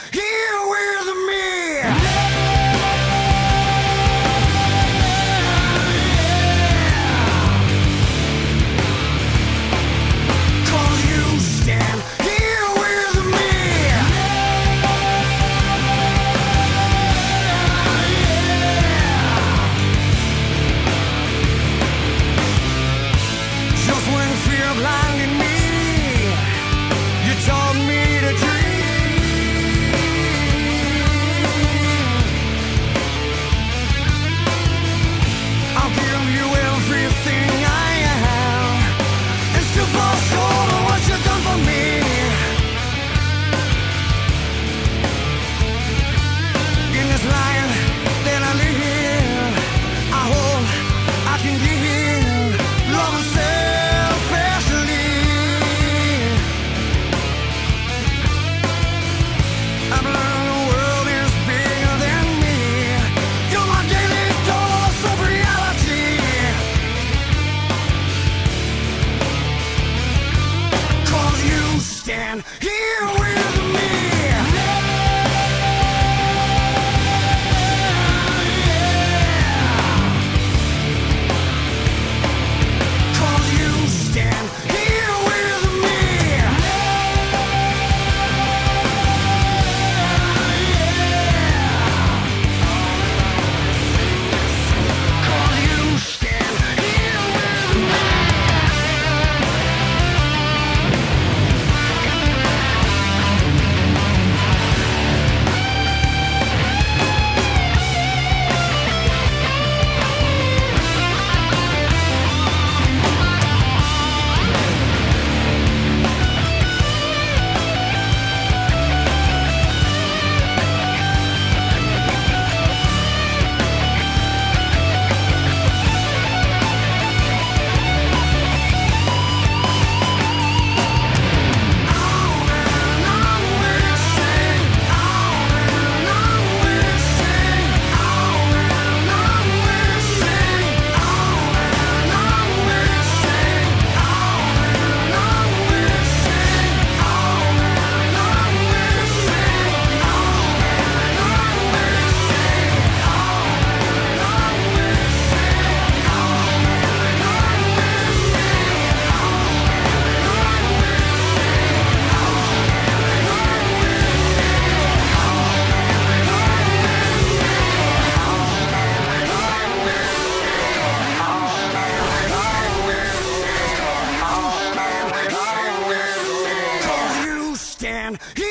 here with me. Cause you stand here with me. Just when fear blinded me, you taught me to dream. I'll give you everything I have, and still fall short of what you've done for me. In this life that I live, I hope I can give love and selfishly. I've learned the world is bigger than me. You're my daily dose of reality. Cause you stand here with me. Cause you stand here with me. Cause you stand here with me. Cause you stand here.